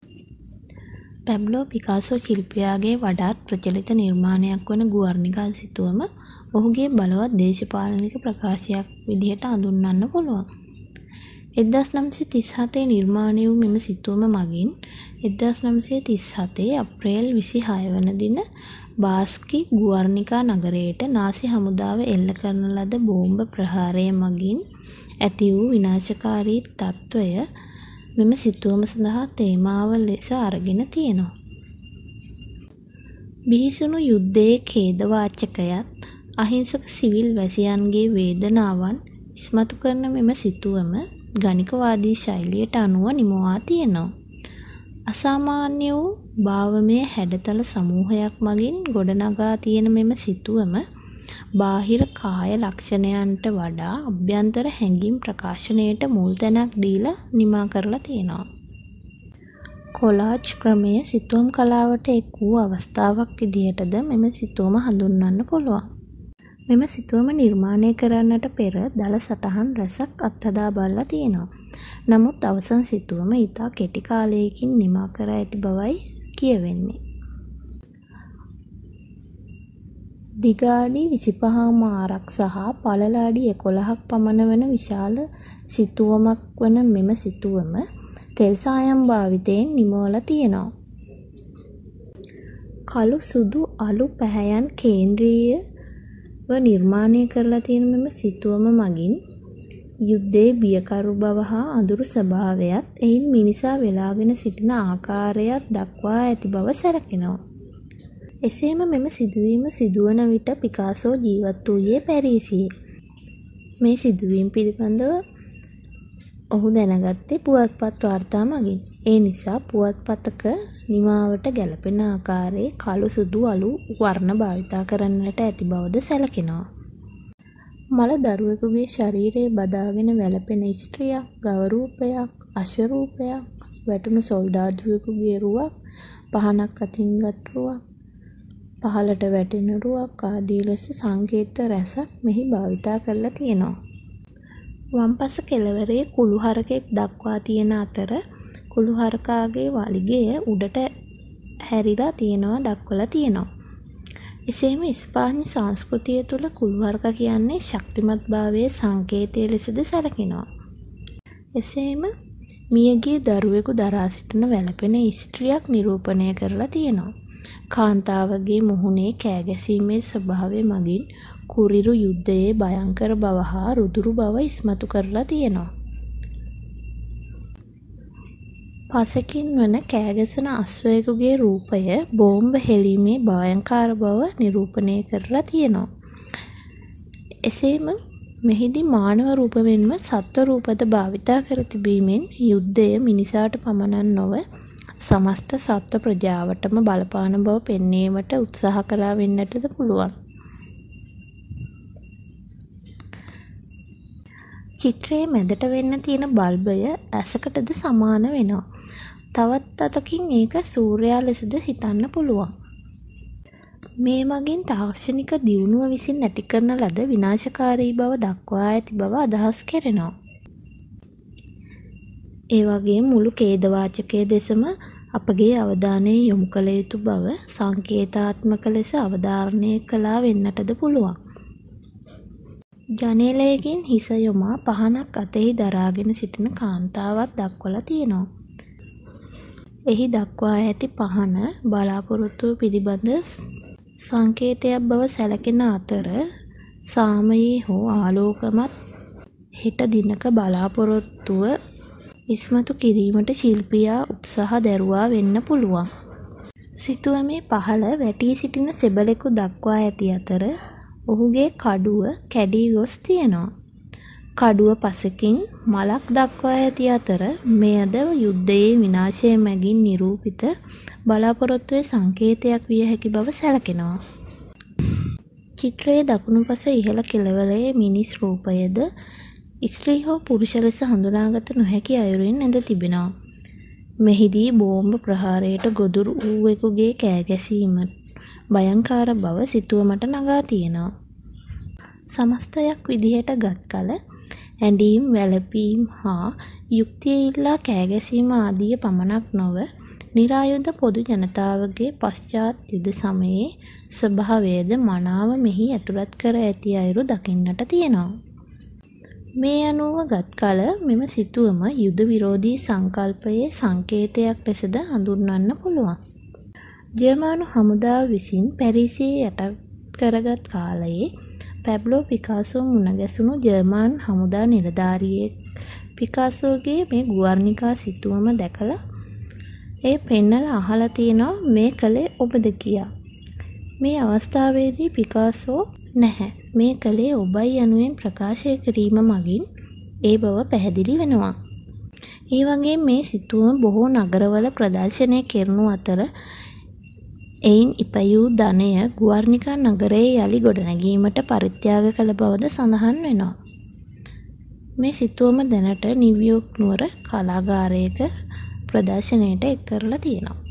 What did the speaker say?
Pablo Picasso ශිල්පියාගේ වඩාත් ප්‍රචලිත නිර්මාණයක් වන ගුවර්නිකා සිතුවම ඔහුගේ බලවත් දේශපාලනික ප්‍රකාශයක් විදිහට හඳුන්වන්න පුළුවන්. 1937 නිර්මාණය වූ මෙම සිතුවම මගින් 1937 අප්‍රේල් 26 වන දින බාස්කි ගුවර්නිකා නගරයට නාසි හමුදාව එල්ල කරන ලද බෝම්බ ප්‍රහාරය මගින් ඇති වූ විනාශකාරී තත්ත්වය මෙම සිතුවම සඳහා තේමාව ලෙස අරගෙන තියෙනවා. බිහිසුණු යුද්ධයේ ඛේදවාචකයත් අහිංසක සිවිල් වැසියන්ගේ වේදනාවන් ඉස්මතු කරන මෙම සිතුවම ගණිකවාදී ශෛලියට අනුව නිමවා තියෙනවා. අසාමාන්‍ය වූ භාවමය හැඩතල සමූහයක් මගින් ගොඩනගා තියෙන මෙම සිතුවම බාහිර කාය ලක්ෂණයන්ට වඩා අභ්‍යන්තර හැඟීම් ප්‍රකාශනයට මුල් තැනක් දීලා නිමා කරලා තියෙනවා. කොලාජ් ක්‍රමය සිතුවම් කලාවට එක් වූ අවස්ථාවක් විදිහටද මෙම සිතුවම හඳුන්වන්න පුළුවන්. මෙම සිතුවම නිර්මාණය කරන්නට පෙර දළ සටහන් රැසක් අත්හදා බලලා තියෙනවා. නමුත් අවසන් සිතුවම ඉතා කෙටි කාලයකින් නිමා කර ඇති බවයි කියවෙන්නේ. දිගාඩි 25 මාරක් සහ පළල අඩි 11ක් පමණ වන විශාල සිතුවමක් වන මෙම සිතුවම තෙල් සායම් භාවිතයෙන් නිමවලා තියෙනවා. කළු සුදු අලු පැහැයන් කේන්ද්‍රීයව නිර්මාණය කරලා තියෙන මෙම සිතුවම මගින් යුද්ධයේ බියකරු බව හා අඳුරු ස්වභාවයත් එයින් මිනිසා වෙලාගෙන සිටින ආකාරයත් දක්වා ඇති බව සැලකෙනවා. එසේම මෙම සිදුවීම සිදුවන විට පිකාසෝ ජීවත් වූයේ පැරිසියේ. මේ සිදුවීම් පිළිබඳව ඔහු දැනගත්තේ පුවත්පත් වාර්තා මගින්. ඒ නිසා පුවත්පතක නිමාවට ගැලපෙන ආකාරයේ කළු සුදු අලු වර්ණ භාවිතා කරන්නට ඇති බවද සැලකෙනවා. මල දරුවෙකුගේ ශරීරයේ බදාගෙන වැළපෙන ස්ත්‍රියක්, ගව රූපයක්, අශ්ව රූපයක්, වැටුණු සොල්දාදුවෙකුගේ රුවක්, පහනක් අතින්ගත් රුවක්, පහළට වැටෙන රුවක් ආදී ලෙස සංකේත රැසක් මෙහි භාවිතා කරලා තියෙනවා. වම්පස කෙළවරේ කුළුහරකෙක් දක්වා තියෙන අතර කුළුහරකාගේ වලිගය උඩට හැරිලා තියෙනවා දක්වලා තියෙනවා. එසේම ඉස්පාඤ්ඤ සංස්කෘතිය තුළ කුළුහරක කියන්නේ ශක්තිමත් භාවයේ සංකේතය ලෙසද සැලකෙනවා. එසේම මියගිය දරුවෙකු දරා සිටින වැළපෙන ස්ත්‍රියක් නිරූපණය කරලා තියෙනවා. කාන්තාවගේ මුහුණේ කෑගැසීමේ ස්වභාවය මගින් කුරිරු යුද්ධයේ භයංකර බව හා රුදුරු බව ඉස්මතු කරලා තියෙනවා. පසකින් වන කෑගැසෙන අශ්වයෙකුගේ රූපය බෝම්බ හෙළීමේ භයංකාර බව නිරූපණය කරලා තියෙනවා. එසේම මෙහිදී මානව රූප මෙන්ම සත්ව රූපද භාවිතා කර තිබීමෙන් යුද්ධය මිනිසාට පමණක් නොව සමස්ත සත්ව ප්‍රජාවටම බලපාන බව පෙන්වීමට උත්සාහ කළා වෙන්නටද පුළුවන්. චිත්‍රයේ මැදට වෙන්න තියෙන බල්බය ඇසකටද සමාන වෙනවා. තවත් අතකින් ඒක සූර්යයා ලෙසද හිතන්න පුළුවන්. මේ මගින් තාක්ෂණික දියුණුව විසින් ඇති කරන ලද විනාශකාරී බව දක්වා ඇති බව අදහස් කෙරෙනවා. ඒ වගේම මුළු ඛේදවාචකයේ දෙසම අපගේ අවධානය යොමු කළ යුතු බව සංකේතාත්මක ලෙස අවධාරණය කළා වෙන්නටද පුළුවන්. ජනේලයකින් හිස යොමා පහනක් අතෙහි දරාගෙන සිටින කාන්තාවක් දක්වලා තියෙනවා. එහි දක්වා ඇති පහන බලාපොරොත්තුව පිළිබඳ සංකේතයක් බව සැලකෙන අතර සාමයේ හෝ ආලෝකමත් හෙට දිනක බලාපොරොත්තුව ඉස්මතු කිරීමට ශිල්පියා උත්සාහ දැරුවා වෙන්න පුළුවන්. සිතුවමේ පහළ වැටී සිටින සෙබළෙකු දක්වා ඇති අතර ඔහුගේ කඩුව කැඩී ගොස් තියෙනවා. කඩුව පසකින් මලක් දක්වා ඇති අතර මෙයද යුද්ධයේ විනාශය මැගින් නිරූපිත බලාපොරොත්තුවේ සංකේතයක් විය හැකි බව සැලකෙනවා. චිත්‍රයේ දකුණු පස ඉහළ කෙළවරේ මිනිස් රූපයද ස්ත්‍රී හෝ පුරුෂ ලෙස හඳුනාගත නොහැකි අයුරින් ඇඳ තිබෙනවා. මෙහිදී බෝම්බ ප්‍රහාරයට ගොදුරු වූවෙකුගේ කෑගැසීම භයංකාර බව සිතුවමට නගා තියෙනවා. සමස්තයක් විදිහට ගත් කල ඇඳීම් වැළපීම් හා යුක්තිය ඉල්ලා කෑගැසීම ආදිය පමණක් නොව නිරායුධ පොදු ජනතාවගේ පශ්චාත් යුද සමයේ ස්වභාවයද මනාව මෙහි ඇතුළත් කර ඇති අයුරු දකින්නට තියෙනවා. මේ අනුව ගත් කල මෙම සිතුවම යුද විරෝධී සංකල්පයේ සංකේතයක් ලෙසද හඳුන්වන්න පුළුවන්. ජර්මන් හමුදාව විසින් පැරිසියේ යටත් කරගත් කාලයේ පැබ්ලෝ පිකාසෝ මුණ ගැසුණු ජර්මන් හමුදා නිලධාරියෙක් පිකාසෝගේ මේ ගුවර්ණිකා සිතුවම දැකලා ඒ පෙන්නලා අහලා තියෙනවා මේ කලේ ඔබද කියා. මේ අවස්ථාවේදී පිකාසෝ නැහැ මේ කලේ ඔබයි යනුවෙන් ප්‍රකාශය කිරීම මගින් ඒ බව පැහැදිලි වෙනවා. ඒ වගේ මේ සිතුවම බොහෝ නගරවල ප්‍රදර්ශනය කෙරෙනු අතර එයින් ඉපයූ ධනය ගුවර්ණිකා නගරයේ යලි ගොඩනැගීමට පරිත්‍යාග කළ බවද සඳහන් වෙනවා. මේ සිතුවම දැනට නිව්යෝර්ක් නුවර කලාගාරයක ප්‍රදර්ශනයට එක් කරලා තියෙනවා.